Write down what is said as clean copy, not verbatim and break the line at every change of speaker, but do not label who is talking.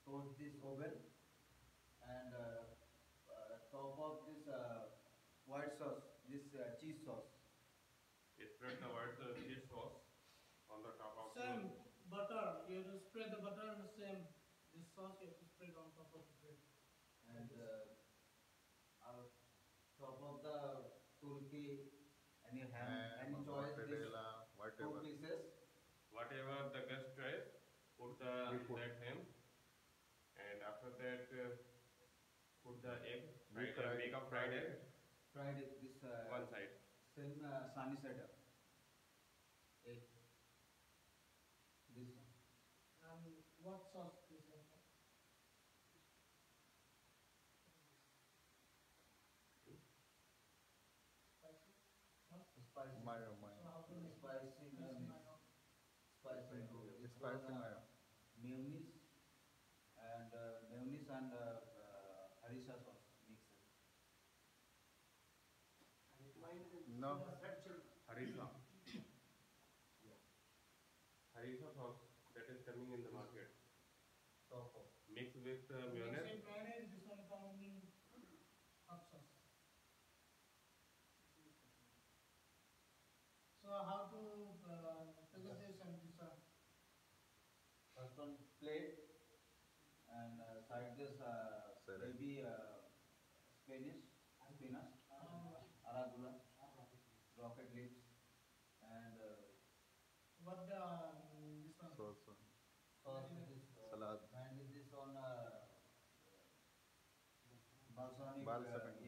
toast this oven and top of this white sauce, this cheese sauce.
Spread the white cheese sauce on the top of the.
Same butter. You have to spread the butter and the same this sauce you have to spread on top of the bread. Like
And
this.
our top of the turkey, any ham,
Ham,
any choice, this
mortadella,
two
whatever.
pieces.
Whatever the guest choice, put the
We put.
that ham, and after that put the egg,
We
make a fried egg
Fried it, this
one side.
same sunny side up. Egg, this one.
And what sauce this one? Spicy? No?
Spicy.
Mayo,
So
mayo.
how to make
Spicy mayonnaise. Spicy noodles.
It's spicy mayo.
Mayonnaise and harissa sauce mixed.
No.
Harissa,
Yeah.
harissa sauce that is coming in the market,
Top of.
mixed with
Mayonnaise.
mayonnaise.
Mayonnaise, this one coming hot sauce. So how to prepare this and this
First one plate and side this
Salad.
maybe spinach, arugula, rocket leaves, and
what the this one?
Sauce.
sauce with this
Salad.
and with this on balsamic
Balsamic